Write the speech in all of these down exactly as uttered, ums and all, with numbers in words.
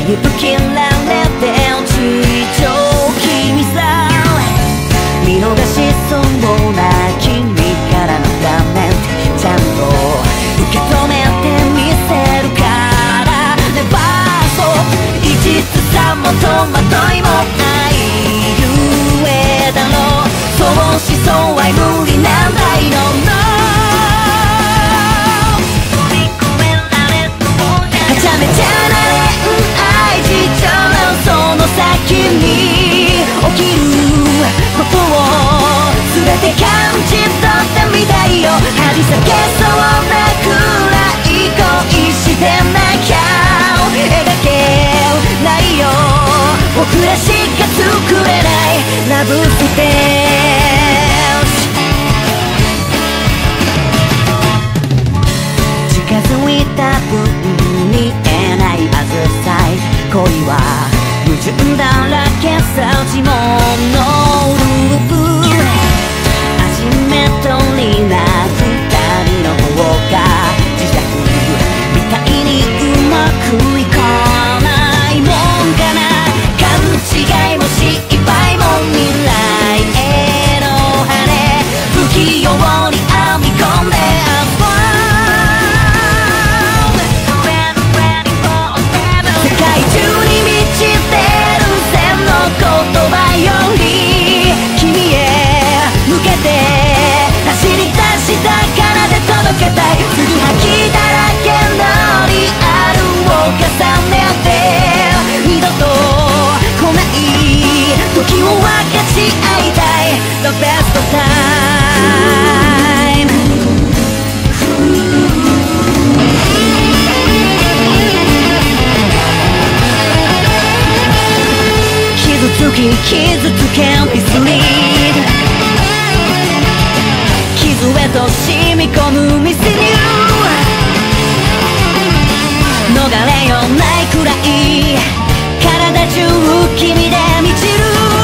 勇気られて地上君さ見逃しそうな君からの画面ちゃんと受け止めてみせるからねばそういちつさも戸惑いもないゆえだろうそうしそうは無理なんだいのはちゃめちゃな恋愛事情のその先に起きることを全て感じ取ってみたいよ張り裂けそうなくらい恋してなきゃ描けないよ僕らしか作れないラブステージ近づいた分見えないあずさい恋は矛盾だらけさ自問のループ初めとにな二人の方が自虐みたいにうまくいかないもんかな勘違いも失敗も未来への羽不器用に編み込んで世界中に満ちてる線の言葉より君へ向けて走り出したからで届けたい継ぎはぎだらけのリアルを重ねて二度と来ない時を分かち合いたい The best time 傷つき傷つけミスリード傷へと染み込むミスニュー逃れようないくらい体中君で満ちる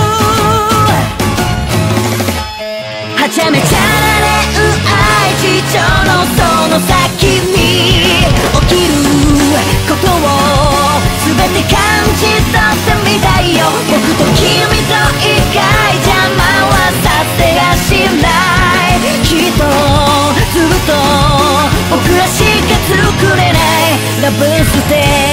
はちゃめちゃな恋愛事情のその先に起きることを全て感じ取ってみたいよ僕と君と一回邪魔はさせやしないきっとずっと僕らしか作れないラブステージ